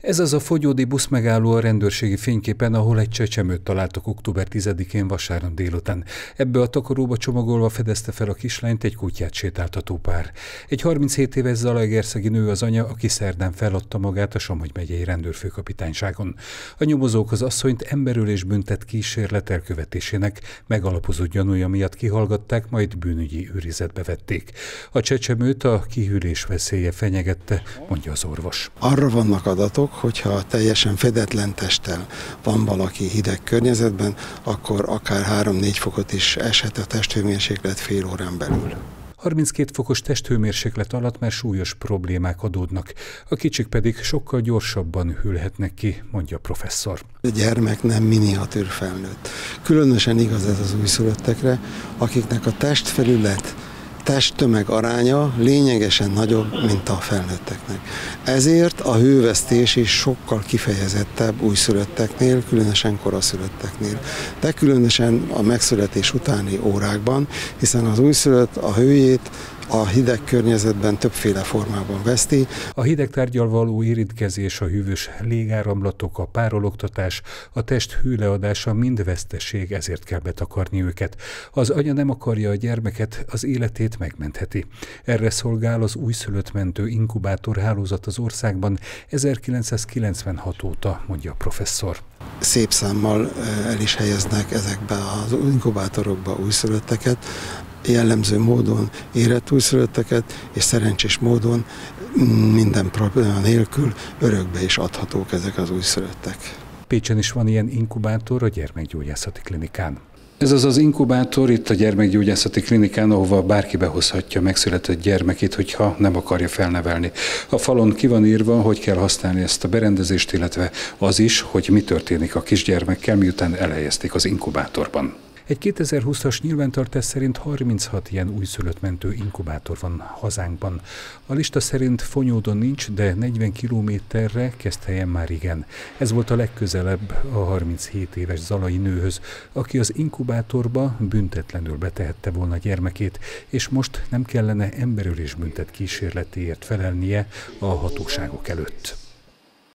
Ez az a fogyódi buszmegálló a rendőrségi fényképen, ahol egy csecsemőt találtak október 10-én vasárnap délután. Ebbe a takaróba csomagolva fedezte fel a kislányt egy kutyát sétáltató pár. Egy 37 éves zalaegerszegi nő az anya, aki szerdán feladta magát a Somogy megyei rendőrfőkapitányságon. A nyomozók az asszonyt emberölés büntet kísérlet elkövetésének megalapozott gyanúja miatt kihallgatták, majd bűnügyi őrizetbe vették. A csecsemőt a kihűlés veszélye fenyegette, mondja az orvos. Arra vannak adatok, hogyha teljesen fedetlen testtel van valaki hideg környezetben, akkor akár 3-4 fokot is eshet a testhőmérséklet fél órán belül. 32 fokos testhőmérséklet alatt már súlyos problémák adódnak, a kicsik pedig sokkal gyorsabban hűlhetnek ki, mondja a professzor. A gyermek nem miniatűr felnőtt. Különösen igaz ez az újszülöttekre, akiknek a testfelület, testtömeg aránya lényegesen nagyobb, mint a felnőtteknek. Ezért a hővesztés is sokkal kifejezettebb újszülötteknél, különösen koraszülötteknél. De különösen a megszületés utáni órákban, hiszen az újszülött a hőjét a hideg környezetben többféle formában veszti. A hideg tárggyal való érintkezés, a hűvös légáramlatok, a párologtatás, a test hőleadása mind veszteség, ezért kell betakarni őket. Az anya nem akarja a gyermeket, az életét megmentheti. Erre szolgál az újszülött mentő inkubátor hálózat az országban 1996 óta, mondja a professzor. Szép számmal el is helyeznek ezekbe az inkubátorokba újszülötteket, jellemző módon érett újszülötteket, és szerencsés módon minden probléma nélkül örökbe is adhatók ezek az újszülöttek. Pécsen is van ilyen inkubátor a gyermekgyógyászati klinikán. Ez az inkubátor itt a gyermekgyógyászati klinikán, ahova bárki behozhatja megszületett gyermekét, hogyha nem akarja felnevelni. A falon ki van írva, hogy kell használni ezt a berendezést, illetve az is, hogy mi történik a kisgyermekkel, miután elhelyezték az inkubátorban. Egy 2020-as nyilvántartás szerint 36 ilyen újszülöttmentő inkubátor van hazánkban. A lista szerint Fonyódon nincs, de 40 kilométerre Keszthelyen már igen. Ez volt a legközelebb a 37 éves zalai nőhöz, aki az inkubátorba büntetlenül betehette volna gyermekét, és most nem kellene emberölés büntet kísérletéért felelnie a hatóságok előtt.